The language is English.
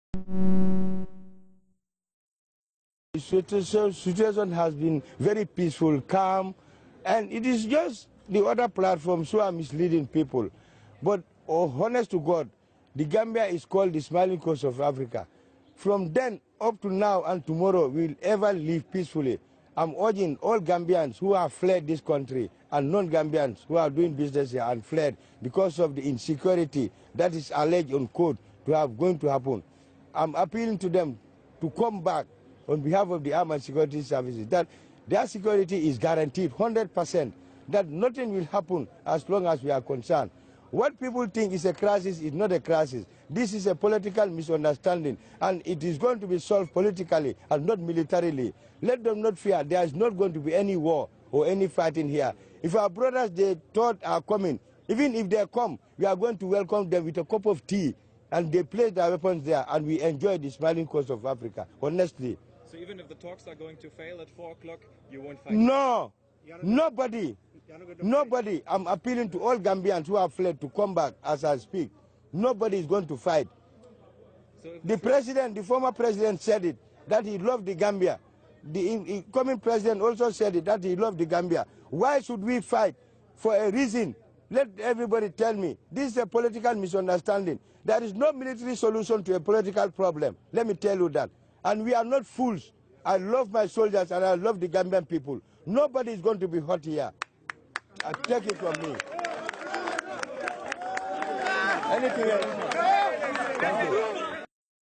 The situation has been very peaceful, calm, and it is just the other platforms who are misleading people. But honest to God, the Gambia is called the smiling coast of Africa. From then up to now and tomorrow, we'll ever live peacefully. I'm urging all Gambians who have fled this country and non-Gambians who are doing business here and fled because of the insecurity that is alleged on code to have going to happen. I'm appealing to them to come back on behalf of the armed and security services, that their security is guaranteed 100%, that nothing will happen as long as we are concerned. What people think is a crisis is not a crisis. This is a political misunderstanding, and it is going to be solved politically and not militarily. Let them not fear. There is not going to be any war or any fighting here. If our brothers they thought are coming, even if they come, we are going to welcome them with a cup of tea, and they place their weapons there, and we enjoy the smiling coast of Africa, honestly. So even if the talks are going to fail at 4 o'clock, you won't fight? No, nobody. Nobody. I'm appealing to all Gambians who have fled to come back as I speak. Nobody is going to fight. So the former president said it, that he loved the Gambia. The incoming president also said it, that he loved the Gambia. Why should we fight? For a reason. Let everybody tell me. This is a political misunderstanding. There is no military solution to a political problem. Let me tell you that. And we are not fools. I love my soldiers and I love the Gambian people. Nobody is going to be hurt here. Take it from me. Anything else?